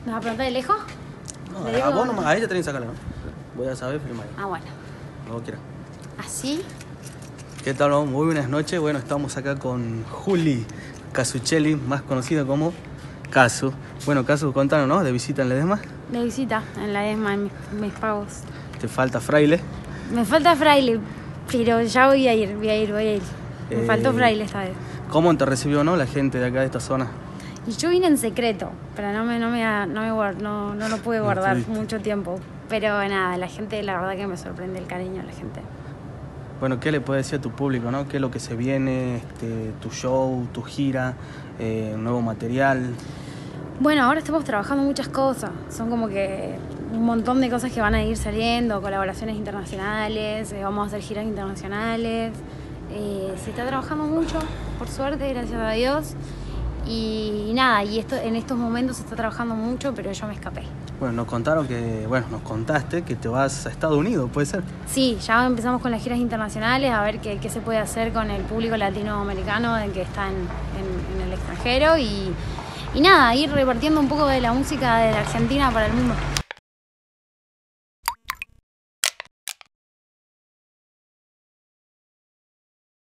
¿Me vas a preguntar de lejos? No, ¿Le digo? a vos nomás, a ella tenés que sacarla, ¿no? Voy a saber filmar. Ah, bueno. Como quiera. ¿Así? ¿Qué tal? Muy buenas noches. Bueno, estamos acá con Juli Casuccelli, más conocido como Casu. Bueno, Casu, contanos, ¿no? De visita en Ledesma. De visita en la ESMA, en mis pagos. Te falta Fraile. Me falta Fraile, pero ya voy a ir. Me faltó Fraile esta vez. ¿Cómo te recibió, no, la gente de acá de esta zona? Y yo vine en secreto, pero no lo pude guardar estuviste. mucho tiempo. Pero nada, la gente, la verdad que me sorprende el cariño de la gente. Bueno, ¿qué le puedes decir a tu público, no? ¿Qué es lo que se viene? Tu show, tu gira, nuevo material. Bueno, ahora estamos trabajando muchas cosas. Son como que un montón de cosas que van a ir saliendo, colaboraciones internacionales, vamos a hacer giras internacionales. Se está trabajando mucho, por suerte, gracias a Dios. Y nada, en estos momentos se está trabajando mucho, pero yo me escapé. Bueno, nos contaste que te vas a Estados Unidos, ¿puede ser? Sí, ya empezamos con las giras internacionales, a ver qué se puede hacer con el público latinoamericano que está en el extranjero y nada, ir repartiendo un poco de la música de la Argentina para el mundo.